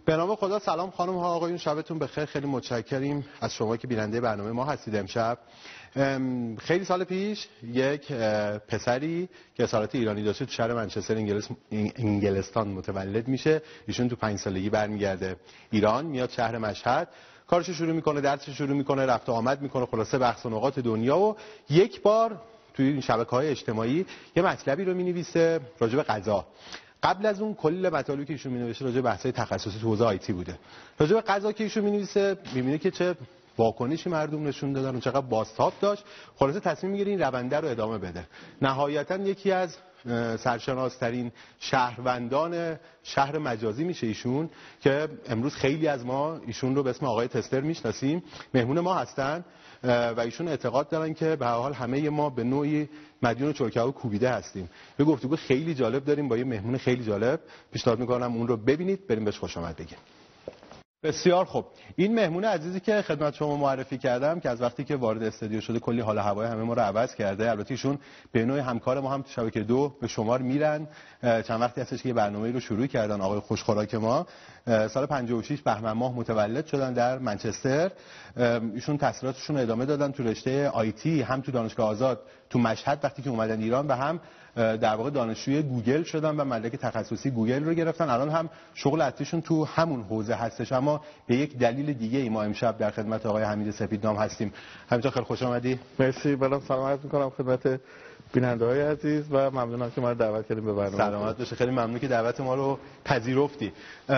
به نام خدا. سلام خانم ها آقایون، شبتون بخیر. خیلی متشکریم از شما که بیننده برنامه ما هستید. امشب خیلی سال پیش یک پسری که اصالت ایرانی داشته تو شهر منچستر انگلستان متولد میشه. ایشون تو 5 سالگی برمیگرده ایران، میاد شهر مشهد، کارش شروع میکنه، درسش شروع میکنه، رفت و آمد میکنه، خلاصه بحث و نقاط دنیا. و یک بار توی این شبکه‌های اجتماعی یه مطلبی رو مینویسه راجع به غذا. قبل از اون کل مطالبی که ایشون مینوشته راجع به بحث‌های تخصصی تو حوزه آیتی بوده. راجع به غذا که ایشون مینویسه میبینه که چه واکنشی مردم نشون دادن و چقدر بازتاب داشت. خلاصه تصمیم میگیره این رونده رو ادامه بده. نهایتاً یکی از سرشناس‌ترین شهروندان شهر مجازی میشه ایشون، که امروز خیلی از ما ایشون رو به اسم آقای تستر میشناسیم. مهمون ما هستن و ایشون اعتقاد دارن که به هر حال همه ما به نوعی مدیون چرک‌ها کوبیده هستیم. یه گفتگو خیلی جالب داریم با یه مهمون خیلی جالب. پیشنهاد میکنم اون رو ببینید، بریم بهش خوش آمد بگیم. بسیار خوب. این مهمون عزیزی که خدمت شما معرفی کردم که از وقتی که وارد استودیو شده کلی حال و هوای همه ما رو عوض کرده. البته ایشون به نوعی همکار ما هم تو شبکه 2 به شمار میرن. چند وقتی هستش که یه برنامه‌ای رو شروع کردن. آقای خوشخوراک ما سال 56 بهمن ماه متولد شدن در منچستر. ایشون تحصیلاتشون رو ادامه دادن تو رشته آیتی، هم تو دانشگاه آزاد تو مشهد وقتی که اومدن ایران، و هم در واقع دانشجوی گوگل شدن و مدرک تخصصی گوگل رو گرفتن. الان هم شغل اصلیشون تو همون حوزه هستش، اما به یک دلیل دیگه ای ما امشب در خدمت آقای حمید سپیدنام هستیم. همینجا خیلی خوش آمدی. مرسی. بالا سلام عرض می‌کنم خدمت بیننده‌های عزیز و ممنونم که ما رو دعوت کردیم به برنامه. سلامت باشه. خیلی ممنون که دعوت ما رو پذیرفتی.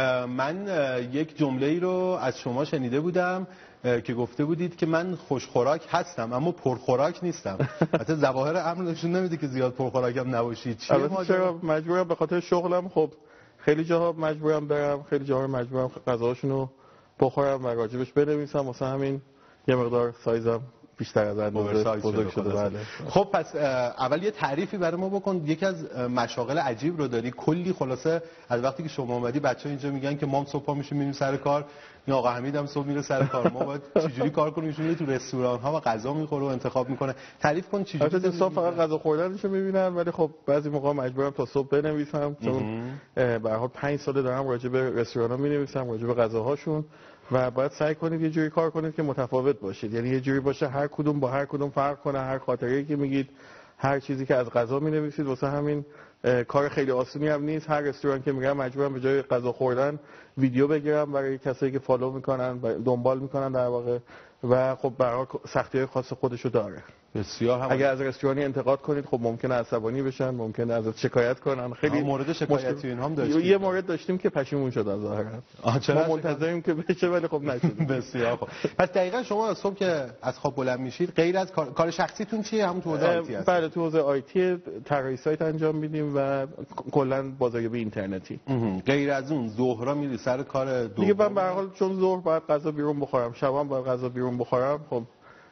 من یک جمله‌ای رو از شما شنیده بودم که گفته بودید که من خوشخوراک هستم اما پرخوراک نیستم. البته ظواهر امر نشون نمیده که زیاد پرخوراکم نباشید. چرا مجبورم به خاطر شغلم. خب خیلی جاها مجبورم برم، خیلی جاها مجبورم غذاشون رو بخورم و راجبش بنویسم. واسه همین یه مقدار سایزم بیشتر از اندازه بزرگ شده. بله. خب پس اول یه تعریفی برای ما بکن. یکی از مشاغل عجیب رو داری، کلی خلاصه از وقتی که شما اومدی بچه‌ها اینجا میگن که ما صبح میشیم میریم سر کار، این آقا حمید هم صبح میره سر کار، ما باید چجوری کار کنیم؟ ایشون میره تو رستوران ها و غذا میخوره و انتخاب میکنه. تعریف کن چجوری. البته صبح فقط غذا خوردنشو میبینن، ولی خب بعضی موقع مجبورم تا صبح بنویسم، چون به هر حال 5 سال دارم راجع به رستوران‌ها مینویسم، راجع به غذاهاشون، و باید سعی کنید یه جوری کار کنید که متفاوت باشید. یعنی یه جوری باشه هر کدوم با هر کدوم فرق کنه، هر خاطره‌ای که میگید، هر چیزی که از غذا مینویسید. واسه همین کار خیلی آسونی هم نیست. هر رستوران که میرم مجبورم به جای غذا خوردن ویدیو بگیرم برای کسایی که فالو میکنن و دنبال میکنن در واقع، و خب برای سختی‌های خاص خودشو داره. بسیار هم اگر از رستورانی انتقاد کنید خب ممکنه عصبانی بشن، ممکنه ازت شکایت کنن. خیلی مورد شکایتی این هم داشتیم. یه مورد داشتیم که پشیمون شد ظاهرا. ما منتظریم که بشه ولی خب نشد. بسیار خوب. پس دقیقاً شما صبح که از خواب بلند میشید غیر از کار شخصیتون چیه؟ همون تو حوزه آیتی هست. بله، تو حوزه آیتی طراحی سایت انجام میدیم و کلا بازاریابی اینترنتی. غیر از اون ظهرا میری سر کار دیگه. من به هر حال چون ظهر باید غذا بیرون بخورم، شبام باید غذا بیرون بخورم، خب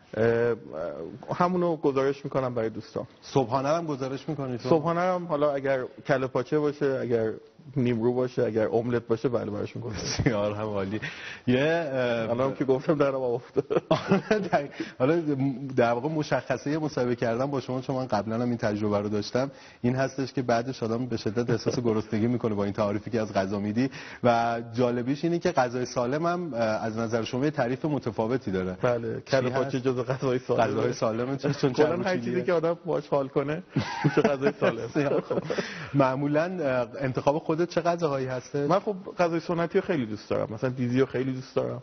همونو گزارش میکنم برای دوستان. صبحانه هم گزارش میکنید؟ صبحانه هم حالا اگر کله پاچه باشه، اگر نیمرو باشه، اگر املت باشه، بله براش میکنم. بسیار هم عالی. الان که گفتم درم افتاد. حالا در واقع مشخصه مصاحبه کردن با شما، چون من قبلا هم این تجربه رو داشتم، این هستش که بعدش آدم به شدت احساس گرسنگی میکنه با این تعریفی که از غذا میدی، و جالبیش اینه که غذای سالم هم از نظر شما یه تعریف متفاوتی داره. بله، کله پاچه جزو غذای سالم. غذای سالمه چون کلا هر چیزی که آدم باهاش حال کنه میشه غذای سالم. معمولا انتخاب خودت چه غذاهایی هسته؟ من خب غذای سنتی رو خیلی دوست دارم. مثلا دیزی رو خیلی دوست دارم،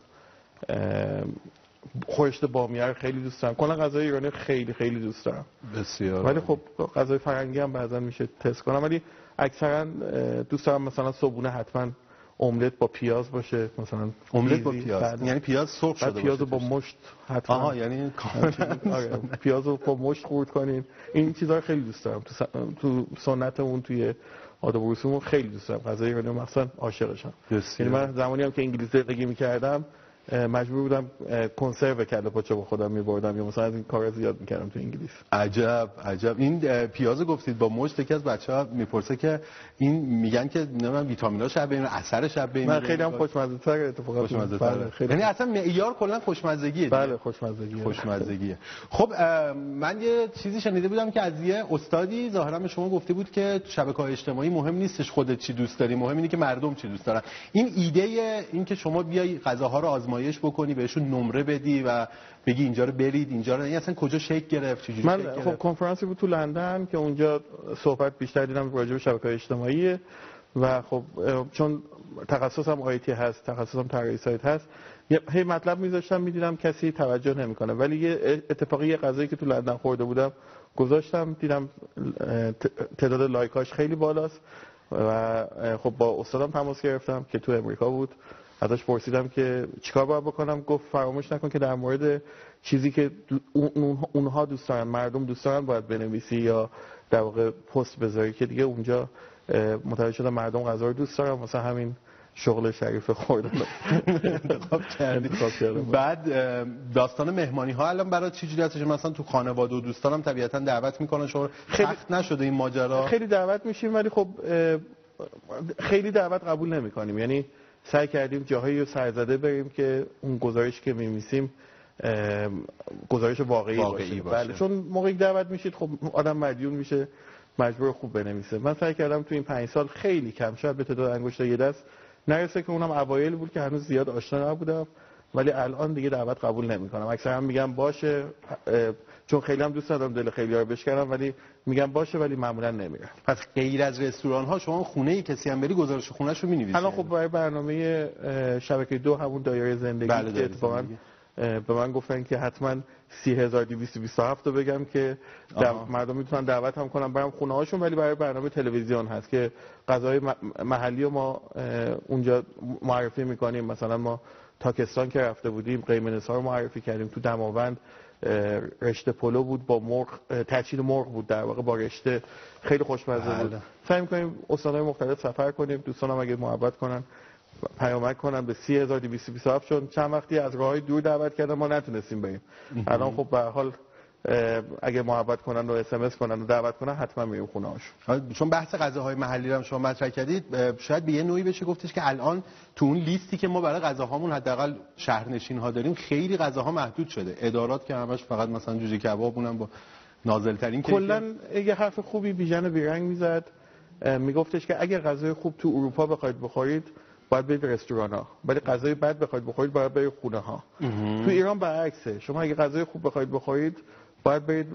خورشت بامیه رو خیلی دوست دارم. کلا غذای ایرانی خیلی خیلی دوست دارم. بسیار. ولی خب غذای فرنگی هم بعضا میشه تست کنم، ولی اکثرا دوست دارم مثلا صبحونه حتما املت با پیاز باشه. مثلا املت با پیاز، یعنی پیاز سرخ شده باشه، پیازو با مشت حتما. آها، یعنی آره، پیازو با مشت خورد کنین. این چیزا رو خیلی دوست دارم. تو سنتمون، توی آداب و رسوممون خیلی دوست دارم غذای ایرانی، مثلا عاشقشم. یعنی من زمانی هم که انگلیسی زندگی می‌کردم مجبور بودم کنسرو کله پاچه با خودم می‌بردم یا مثلا از این کارا زیاد می‌کردم تو انگلیس. عجب عجب. این پیازو گفتید با مشت، یکی از بچه‌ها میپرسه که این میگن که نمیدونم ویتامین‌ها شب بین اثر شب بین من خیلی هم خوشمزه‌تر اتفاقا خوشمزه‌تر. یعنی اصلا معیار کلا خوشمزگیه. بله خوشمزگیه. خب من یه چیزی شنیده بودم که از یه استادی ظاهرا به شما گفته بود که شبکه‌های اجتماعی مهم نیستش خودت چی دوست داری، مهم اینه که مردم چی دوست دارن. این ایده این که شما بیای غذاها رو آزمایش بکنی، بهشون نمره بدی و بگی اینجا رو برید اینجا رو، این اصلا کجا شکل گرفت؟ چجوری من خب کنفرانسی بود تو لندن که اونجا صحبت بیشتر دیدم راجع به شبکه‌های اجتماعی و خب چون تخصصم آیتی هست، تخصصم طراحی سایت هست، هی مطلب میذاشتم میدیدم کسی توجه نمیکنه، ولی یه اتفاقی غذایی که تو لندن خورده بودم گذاشتم، دیدم تعداد لایکاش خیلی بالاست و خب با استادم تماس گرفتم که تو امریکا بود، ازش پرسیدم که چیکار باید بکنم. گفت فراموش نکن که در مورد چیزی که اونها دوست دارن، مردم دوست دارن باید بنویسی یا در واقع پست بذاری، که دیگه اونجا متوجه شدم مردم غذا رو دوست دارن، مثلا همین شغل شریف خوردن انتخاب کردم. بعد داستان مهمانی ها الان برای چه جوری هستش؟ مثلا تو خانواده و دوستانم طبیعتا دعوت میکنن، شما سخت نشده این ماجرا؟ خیلی دعوت میشیم ولی خب خیلی دعوت قبول نمیکنیم، یعنی سعی کردیم جاهایی رو سرزده بریم که اون گزارش که می‌نویسیم گزارش واقعی باشه. بله، چون موقعی دعوت میشید خب آدم مدیون میشه، مجبور خوب بنویسه. من سعی کردم تو این 5 سال خیلی کم، شاید به تعداد انگشت یه دست نرسه که اونم اوایل بود که هنوز زیاد آشنا نبودم، ولی الان دیگه دعوت قبول نمی‌کنم. اکثرا میگم باشه، چون خیلی هم دوست دارم دل خیلی‌ها رو بشکنم، ولی میگم باشه ولی معمولا نمیرم. پس غیر از رستوران‌ها شما خونه کسی هم بری گزارش خونه‌شو می‌نویسید؟ الان خب برای برنامه شبکه 2 همون دایره زندگی که اتفاقاً به من گفتن که حتما 30227 رو بگم که مردم میتونن دعوت هم کنن برام خونه هاشون، ولی برای برنامه تلویزیون هست که غذای محلی رو ما اونجا معرفی میکنیم. مثلا ما تاکستان که رفته بودیم قیمنس‌ها رو معرفی کردیم، تو دماوند رشته پلو بود با مرغ، ترچین مرغ بود در واقع با رشته، خیلی خوشمزه بود. سعی می‌کنیم استان‌های مختلف سفر کنیم، دوستانم اگه محبت کنن پیامک کنن به 30227 چون چند وقتی از راههای دور دعوت کردن ما نتونستیم بریم. الان خب به هر حال اگه محبت کنن و اس ام اس کنن و دعوت کنن حتما میریم خونه هاشون. چون بحث غذاهای محلی رو شما مطرح کردید، شاید به یه نوعی بشه گفتش که الان تو اون لیستی که ما برای غذاهامون حداقل شهرنشین ها داریم خیلی غذاها محدود شده. ادارات که همش فقط مثلا جوجه کباب اونم با نازل ترین کلا یه حرف خوبی بیژن بیرنگ میزد، میگفتش که اگه غذای خوب تو اروپا بخواید بخورید باید برید رستوران‌ها، ولی غذای بد بخواید بخورید باید برید خونه‌ها. تو ایران برعکسه، شما اگه غذای خوب بخواید بخورید باید برید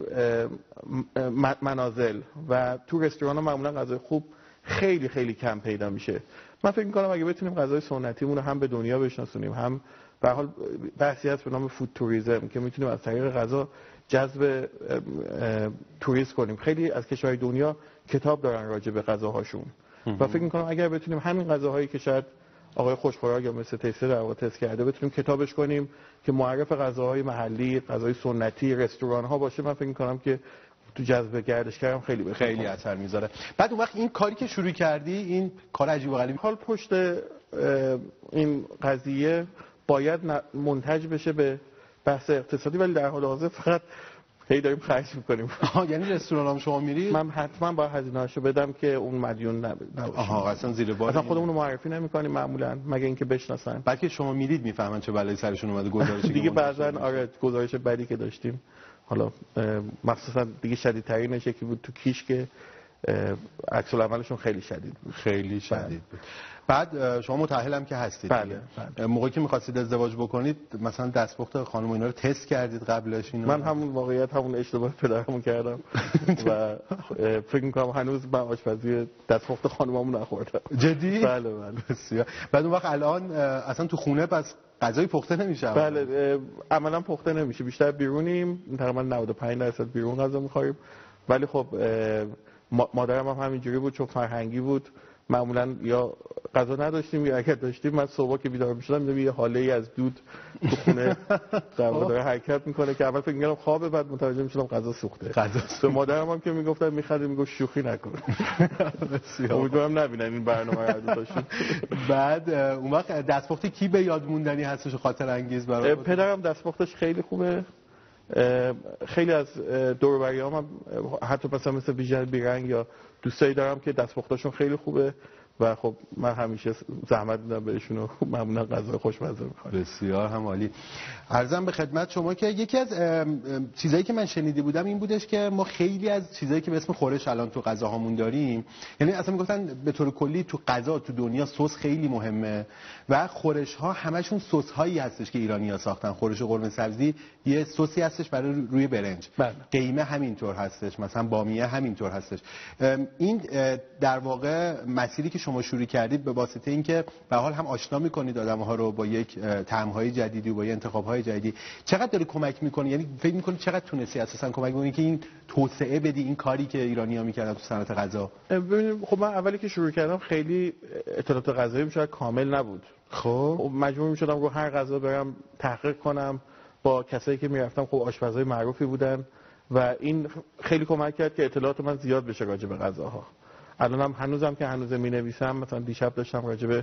منازل و تو رستوران‌ها معمولا غذای خوب خیلی خیلی کم پیدا میشه. من فکر می‌کنم اگه بتونیم غذای سنتیمون رو هم به دنیا بشناسونیم، هم به هر حال بحثی هست به نام فود توریسم که میتونیم از طریق غذا جذب توریست کنیم. خیلی از کشورهای دنیا کتاب دارن راجع به غذاهاشون و فکر می‌کنم اگر بتونیم همین غذاهایی که شاید آقای خوشخوراک یا مثل تیسته در واقع تست کرده بتونیم کتابش کنیم که معرف غذاهای محلی، غذای سنتی، رستوران‌ها باشه، من فکر می‌کنم که تو جذب گردشگرم خیلی اثر میذاره. بعد اون وقت این کاری که شروع کردی، این کار عجیب و غریبی، حال پشت این قضیه باید منتج بشه به بحث اقتصادی، ولی در حال حاضر فقط هی داریم خرج می‌کنیم. یعنی رستوران هم شما میرید؟ من حتما با هزینه‌اشو بدم که اون مدیون نباشه. اصلا زیر بار اصلا خودمون رو معرفی نمی‌کنیم معمولا مگه اینکه بشناسن. بلکه شما میرید میفهمن چه بلایی سرشون اومده. گزارشی دیگه بعضن آره گزارش بدی که داشتیم، حالا مخصوصا دیگه شدیدترینش یکی بود تو کیش که عکس العملشون خیلی شدید بود. خیلی شدید بود. بعد شما متأهلم که هستید. بله. موقعی که می‌خواستید ازدواج بکنید مثلا دستپخت خانم اینا رو تست کردید قبلش؟ اینو من همون اشتباه پدرمو کردم و فکر می‌کنم هنوز من آشپزی دستپخت خانممون نخوردم. جدی؟ بله. بسیار. بعد اون وقت الان اصلا تو خونه پس غذای پخته نمیشه؟ بله، عملاً پخته نمیشه، بیشتر بیرونیم، تقریبا 95% بیرون غذا می‌خوریم، ولی خب مادرم هم همینجوری بود چون فرهنگی بود معمولا یا غذا نداشتیم یا اگر داشتیم من صبح که بیدار میشدم میدم یه حاله از دود تو خونه در واقع داره حرکت میکنه که اول فکر می‌کردم خوابه، بعد متوجه میشدم غذا سوخته. به مادرم هم که میگفتم میخواد میگفت شوخی نکن. امیدوارم نبینن این برنامه رو داشتیم. بعد اون وقت دستپخت کی به یاد موندنی هستش خاطر انگیز برای پدرم؟ دستپختش خیلی خوبه. خیلی از دور و بریام هم حتی مثل بیژن بیرنگ یا دوستایی دارم که دستپختاشون خیلی خوبه و خب من همیشه زحمت میدم بهشون و معمولا غذا خوشمزه می‌خورم. بسیار هم عالی. عرضم به خدمت شما که یکی از چیزایی که من شنیده بودم این بودش که ما خیلی از چیزایی که به اسم خورش الان تو غذاهامون داریم، یعنی اصلا میگفتن به طور کلی تو غذا تو دنیا سس خیلی مهمه و خورش ها همشون سس هایی هستش که ایرانی‌ها ساختن. خورش قرمه سبزی یه سسی هستش برای روی برنج، قیمه همینطور هستش، مثلا بامیه همینطور هستش. این در واقع مسیری که شما شروع کردید به واسطه اینکه به حال هم آشنا می‌کنید آدم‌ها رو با یک طعم‌های جدیدی و با انتخاب‌های جدیدی، چقدر داره کمک می‌کنه؟ یعنی فکر می‌کنید چقدر تونستی اساساً کمک کنی که این توسعه بدی این کاری که ایرانی‌ها می‌کردن تو صنعت غذا؟ ببینید خب من اولی که شروع کردم خیلی اطلاعات غذایی شاید کامل نبود. خب مجبور می‌شدم رو هر غذا برم تحقیق کنم، با کسایی که می‌رفتم خب آشپزای معروفی بودن و این خیلی کمک کرد که اطلاعات من زیاد بشه راجع به غذاها. الانم هنوزم که هنوز می‌نویسم، مثلا دیشب داشتم راجع به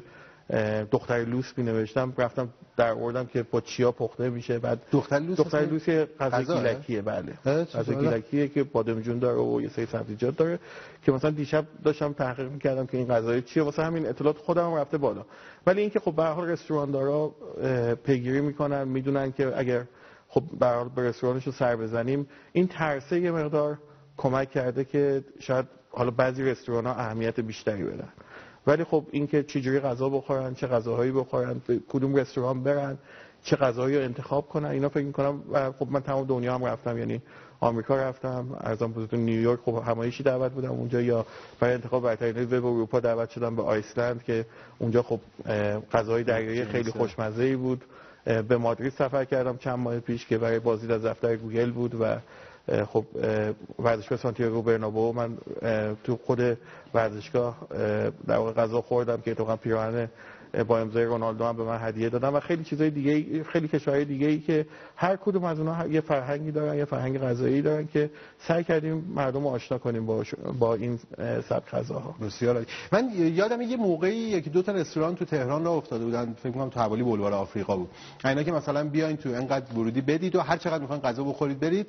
دختر لوس می‌نوشتم، رفتم در آوردم که با چیا پخته میشه. بعد دختر لوس غذای گیلکیه. بله غذای گیلکیه که بادمجون داره و یه سری سبزیجات داره که مثلا دیشب داشتم تحقیق می‌کردم که این غذای چیه، واسه همین اطلاعات خودم رفته بالا. ولی اینکه خب به هر حال رستوراندارا پیگیری می‌کنن، میدونن که اگر خب به هر حال به رستورانشون سر بزنیم، این ترسه یه مقدار کمک کرده که شاید حالا بعضی رستوران‌ها اهمیت بیشتری بدن. ولی خب اینکه چجوری غذا بخورن، چه غذاهایی بخورن، به کدوم رستوران برن، چه غذایی رو انتخاب کنن، اینا فکر می‌کنم. و خب من تمام دنیا هم رفتم، یعنی آمریکا رفتم، ارزم بزرگترین نیویورک خب همایشی دعوت بودم اونجا، یا برای انتخاب برترین وب اروپا دعوت شدم به آیسلند که اونجا خب غذای دریایی خیلی خوشمزه‌ای بود. به مادرید سفر کردم چند ماه پیش که برای بازدید از دفتر گوگل بود و خب ورزشگاه سانتیاگو برنابئو من تو خود ورزشگاه در واقع غذا خوردم که اتفاقا پیراهن با امضای رونالدو هم به من هدیه دادن و خیلی چیزای دیگه، خیلی کشورهای دیگه‌ای که هر کدوم از اونها یه فرهنگی دارن، یه فرهنگ غذایی دارن که سعی کردیم مردم رو آشنا کنیم با این سبک غذاها. بسیار عالی. من یادم یه موقعی یکی دو تا رستوران تو تهران راه افتاده بودن، فکر کنم تو حوالی بولوار آفریقا بود. اینا که مثلا بیاین تو انقدر ورودی بدید و هر چقدر میخواین غذا بخورید برید،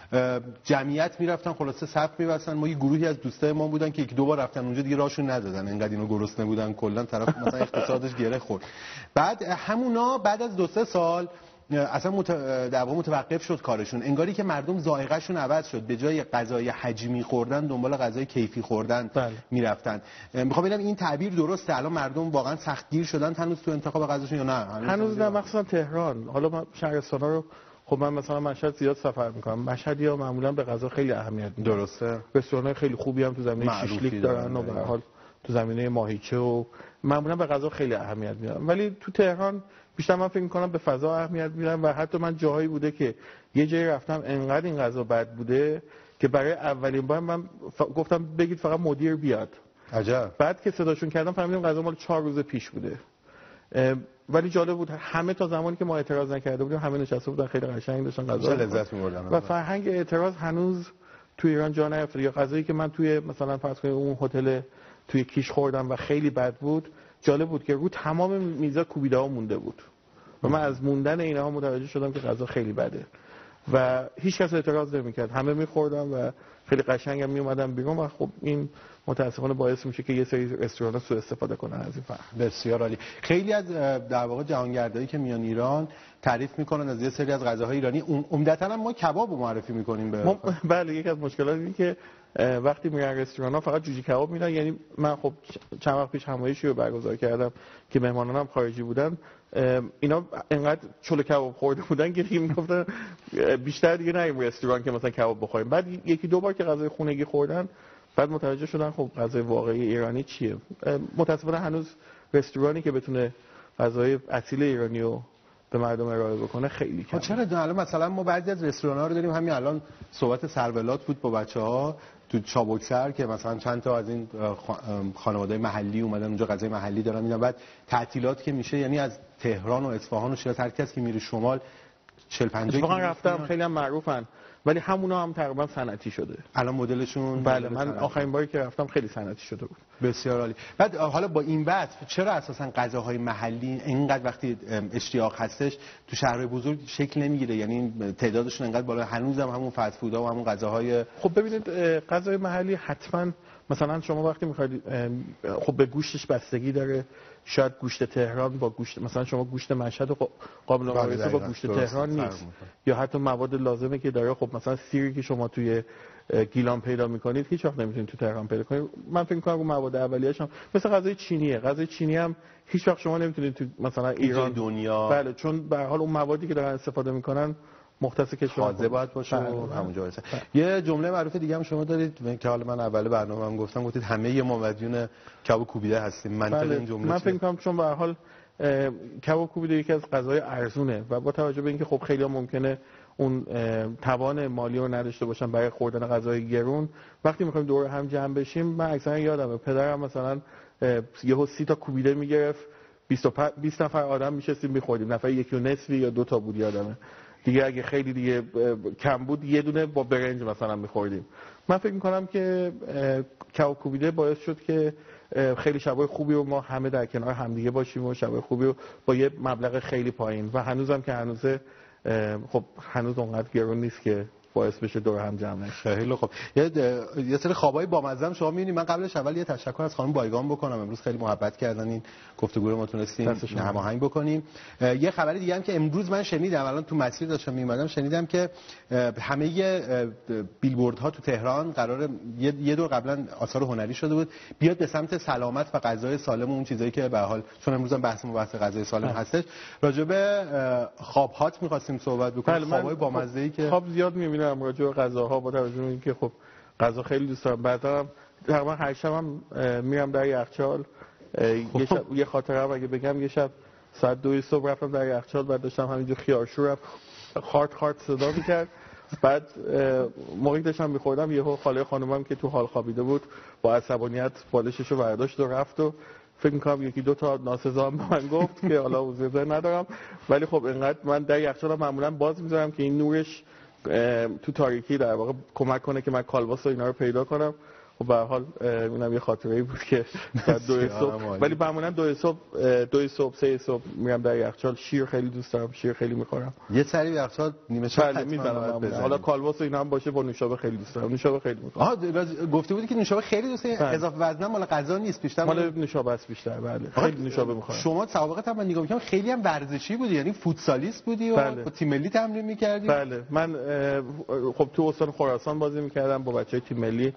جمعیت میرفتن خلاصه صف می‌بستن. ما یه گروهی از دوستای ما بودن که یک دو بار رفتن اونجا دیگه راهشون ندادن، انقدر اینو گرسنه بودن، کلا طرف مثلا اقتصادش گره خورد. بعد همونا بعد از 2-3 سال اصلا در واقع متوقف شد کارشون، انگاری که مردم ذائقه‌شون عوض شد، به جای غذای حجمی خوردن دنبال غذای کیفی خوردن میرفتن. میخوام ببینم این تعبیر درسته؟ الان مردم واقعا سختگیر شدن هنوز تو انتخاب غذاشون یا نه؟ هنوز نه، مخصوصا تهران. حالا ما شهرستانا رو خب من مثلا مشهد زیاد سفر میکنم، مشهدی‌ها معمولا به غذا خیلی اهمیت میدن. درسته. رستوران‌های خیلی خوبی هم تو زمینه شیشلیک دارن و به هر حال تو زمینه ماهیچه و معمولا به غذا خیلی اهمیت میدن. ولی تو تهران بیشتر من فکر میکنم به فضا اهمیت میدن و حتی من جاهایی بوده که یه جایی رفتم انقدر این غذا بد بوده که برای اولین بار من گفتم بگید فقط مدیر بیاد. عجب. بعد که صداشون کردم فهمیدم غذا مال 4 روز پیش بوده. ولی جالب بود همه تا زمانی که ما اعتراض نکرده بودیم همه نشسته بودن خیلی قشنگ داشتن غذا لذت می‌بردن و فرهنگ اعتراض هنوز تو ایران جا نیافتاد. یا غذایی که من توی مثلا فرض کنید اون هتل توی کیش خوردم و خیلی بد بود، جالب بود که رو تمام میزا کوبیده‌ها مونده بود و من از موندن اینها متوجه شدم که غذا خیلی بده و هیچ کس اعتراض نمی‌کرد، همه می‌خوردن و خیلی قشنگ هم میومدن بیرون و خب این متاسفانه باعث میشه که یه سری رستوران‌ها سوء استفاده کنن از این فرهنگ. بسیار عالی. خیلی از در واقع جهانگردایی که میان ایران تعریف میکنن از یه سری از غذاهای ایرانی، عمدتاً هم ما کباب رو معرفی میکنیم به بله. یک از مشکلات اینه که وقتی میرن رستوران‌ها فقط جوجه کباب میدن. یعنی من خب چند وقت پیش همایشی رو برگزار کردم که مهمانانم خارجی بودن، اینا انقدر چلو کباب خورده بودن که دیگه میگفتن بیشتر دیگه نریم رستوران که مثلا کباب بخوریم. بعد یکی دو بار که غذای خونگی خوردن بعد متوجه شدن خب غذای واقعی ایرانی چیه. متأسفانه هنوز رستورانی که بتونه غذای اصیل ایرانی رو به مردم ارائه بکنه خیلی کمه. چرا الان مثلا ما بعضی از رستوران‌ها رو داریم، همین الان صحبت سرولات بود با بچه‌ها تو چابکسر که مثلا چند تا از این خانواده‌های محلی اومدن اونجا غذای محلی دارن میدن، بعد تعطیلات که میشه یعنی از تهران و اصفهان و شیراز هر کسی که میره شمال 40 50 واقعا رفتم، خیلی هم معروفن ولی همونا هم تقریبا صنعتی شده الان مدلشون. بله من آخرین باری که رفتم خیلی صنعتی شده بود. بسیار عالی. بعد حالا با این وصف چرا اساسا غذاهای محلی اینقدر وقتی اشتیاق هستش تو شهرهای بزرگ شکل نمیگیره، یعنی تعدادشون اینقدر بالا، هنوزم همون فست فودها و همون غذاهای خب ببینید غذای محلی حتما مثلا شما وقتی میخواید خب به گوشتش بستگی داره، شاید گوشت تهران با گوشت مثلا شما گوشت مشهد و قابل مقایسه با گوشت تهران نیست، یا حتی مواد لازمه که داره. خب مثلا سیری که شما توی گیلان پیدا میکنید هیچ وقت نمیتونید تو تهران پیدا کنید. من فکر می‌کنم مواد اولیه‌اش هم مثل غذای چینیه، غذای چینی هم هیچ وقت شما نمیتونید تو مثلا ایران دنیا، بله چون به هر حال اون موادی که دارن استفاده میکنن مختص کشور تازه باید باشه و همونجا باشه. یه جمله معروف دیگه هم شما دارید که حالا من اول برنامه‌ام گفتم، گفتید همه ما مدیون کباب کوبیده هستیم. منطق این جمله من فکر می‌کنم چون به هر حال کباب کوبیده یکی از غذاهای ارزونه و با توجه به اینکه خب خیلی ممکنه اون توان مالی رو نداشته باشن برای خوردن غذای گرون، وقتی می‌خوایم دور هم جمع بشیم من اکثرا یادمه پدرم مثلا یهو 30 تا کوبیده می‌گرفت، 20 نفر آدم می‌شستیم می‌خوردیم، نفر یکی و نصفی یا 2 تا بود یادمه دیگه، اگه خیلی دیگه کم بود یه دونه با برنج مثلا می‌خوردیم. من فکر می‌کنم که کباب کوبیده باعث شد که خیلی شبای خوبی رو ما همه در کنار همدیگه باشیم و شبای خوبی رو با یه مبلغ خیلی پایین و هنوزم که هنوزه خب هنوز اونقدر گرون نیست که باعث بشه دور هم جمع نشه. خیلی خوب. یه سری خوابای بامزه شما می‌بینید. من قبلش اول یه تشکر از خانم بایگان بکنم، امروز خیلی محبت کردن، این گفتگو رو ما تونستیم هماهنگ بکنیم. یه خبر دیگه هم که امروز من شنیدم، الان تو مسیر داشتم می‌اومدم شنیدم که همه بیلبوردها تو تهران قراره یه دور قبلا آثار هنری شده بود بیاد به سمت سلامت و غذای سالم و اون چیزایی که به هر حال چون امروز هم بحث غذای سالم هستش، راجع به خواب‌هات می‌خواستیم صحبت بکنیم. خوابای بامزه‌ای که خواب زیاد می‌بینم راجع به غذاها، با توجه به اینکه خب غذا خیلی دوست دارم. بعدا تقریبا هر شبم میرم در یخچال. یه خاطرم اگه بگم، یه شب ساعت 2 صبح رفتم در یخچال، بعد داشتم همینجا خیارشور خارت صدا می‌کرد. بعد موقعی داشتم می‌خوردم یهو خاله خانومم که تو حال خوابیده بود با عصبانیت بالششو برداشت و رفت و فکر می‌کنم یکی دو تا ناسزا هم به من گفت که حالا وزیر ندارم، ولی خب اینقدر من در یخچال معمولا باز می‌ذارم که این نورش تو تاریکی در واقع کمک کنه که من کالباس و اینا رو پیدا کنم. و به هر حال اینم یه خاطره‌ای بود که بعد 2 صبح، ولی معمولا 2 صبح 3 صبح میرم در یخچال. شیر خیلی دوست دارم، شیر خیلی می‌خورم. یه سری یخچال نیمه شب می‌زنم. حالا کالباس و اینا هم باشه، با نوشابه خیلی دوست دارم. نوشابه خیلی می‌خورم. گفته بودی که نوشابه خیلی دوست داری. اضافه وزن مال غذا نیست، بیشتر مال نوشابه است بیشتر. بله خیلی نوشابه می‌خورم. شما سابقه من نگاه می‌کردم خیلی هم ورزشی بودی، یعنی فوتسالیست بودی و با تیم ملی تمرین می‌کردی. بله من خب تو استان خراسان بازی می‌کردم با بچه‌های تیم ملی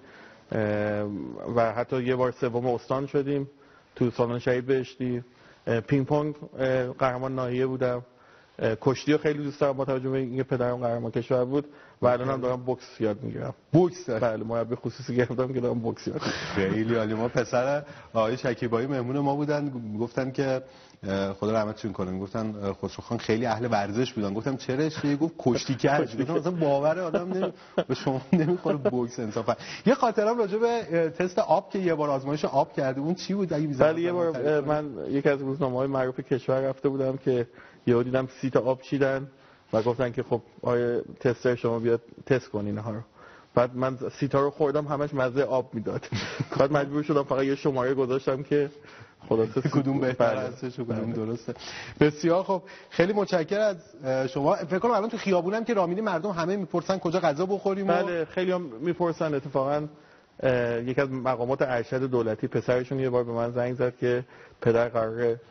و حتی یه بار سوم استان شدیم تو سالن شهید بهشتی. پینگ پونگ قهرمان ناحیه بودم. کشتی رو خیلی دوست دارم با توجه به اینکه پدرم قهرمان کشور بود و الانم دارم بوکس یاد میگیرم. بوکس؟ بله مربی خصوصی گرفتم که دارم بوکس یاد میگیرم. خیلی عالی. ما پسر آقای شکیبایی مهمون ما بودن، گفتن که خدا رحمتشون کنه، میگفتن خسرو خان خیلی اهل ورزش بودن. گفتم چرا؟ چی گفت کشتی کرد. گفتم مثلا باور آدم به شما نمیخوره بوکس انصافا. یه خاطرام راجع به تست آب که یه بار آزمایش آب کرده، اون چی بود؟ بله یه بار من یکی از روزنامه‌های معروف کشور رفته بودم که یهو دیدم 30 تا آب چیدن و گفتن که خب آیه تستر شما بیاد تست کنین اینها رو. بعد من 30 تا رو خوردم، همش مزه آب میداد. بعد مجبور شدم فقط یه شماره گذاشتم که خلاصه کدوم بهتر هستش و کدوم درسته. بسیار خب، خیلی متشکرم از شما. فکر کنم الان تو خیابونم که راه مردم همه میپرسن کجا غذا بخوریم. بله خیلی هم میپرسن. اتفاقا یکی از مقامات ارشد دولتی پسرشون یه بار به من زنگ زد که پدر قراره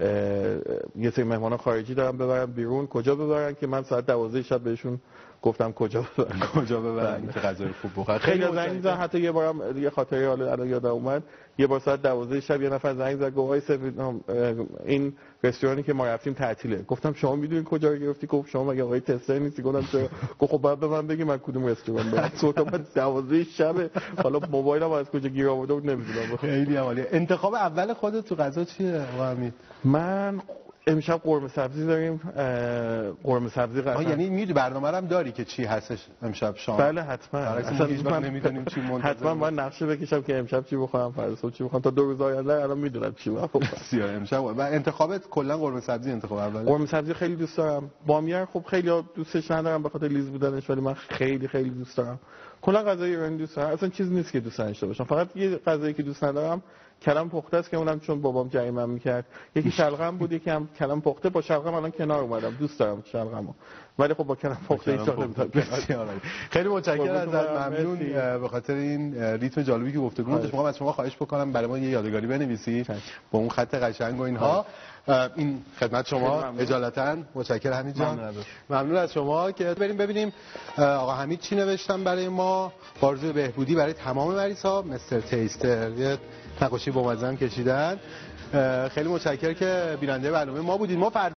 یه سری مهمان خارجی دارم ببرم بیرون، کجا ببرن؟ که من ساعت 12 شب بهشون گفتم کجا ببرن که غذای خوب بخورن. خیلی زنگ زدن. حتی یه بارم یه خاطره الان یادم اومد، یه بار ساعت 12 شب یه نفر زنگ زد گفت آقای سفید این رستورانی که ما رفتیم تعطیله. گفتم شما میدونین کجا رو گرفتی؟ گفت شما مگه آقای تستر نیستی؟ گفتم چرا؟ گفت خب بعد به من بگی من کدوم رستوران برم. گفتم من 12 شب، حالا موبایلم از کجا گیر آورده بود نمیدونم. خیلی عالیه. انتخاب اول خودت تو غذا چیه آقا حمید؟ من امشب قرمه سبزی داریم. قرمه سبزی قطعا. یعنی میدونی برنامه رو هم داری که چی هستش امشب شام؟ بله حتما. اصلا هیچ وقت نمیدونیم چی منتظر. حتما باید نقشه بکشم که امشب چی بخورم، فردا صبح چی بخورم، تا 2 روز آینده الان میدونم چی بخورم. بسیار. امشب و انتخابت کلا قرمه سبزی انتخاب اوله؟ قرمه سبزی خیلی دوست دارم. بامیه خب خیلی دوستش ندارم به خاطر لیز بودنش، ولی من خیلی خیلی دوست دارم. کلا غذای ایرانی دوست دارم. اصلا چیز نیست که دوست نداشته باشم. فقط یه غذایی که دوست ندارم کلم پخته است که اونم چون بابام جریمه‌ام می‌کرد. یکی شلغم بود، یکی هم کلم پخته. با شلغم الان کنار اومدم. دوست دارم شلغمو. ولی خب با کلم پخته ایشالا نمی‌تونم. خیلی متشکرم ازت، ممنون به خاطر این ریتم جالبی که گفتگو داشت. می‌خوام از شما خواهش بکنم برای ما یه یادگاری بنویسی با اون خط قشنگ و اینها. این خدمت شما اجالتا. متشکرم حمید جان. ممنون از شما. که بریم ببینیم آقا حمید چی نوشتن برای ما. آرزوی بهبودی برای تمام مریض‌ها. مستر تیستر یه نقاشی با مزه کشیدن. خیلی متشکرم که بیننده برنامه ما بودید. ما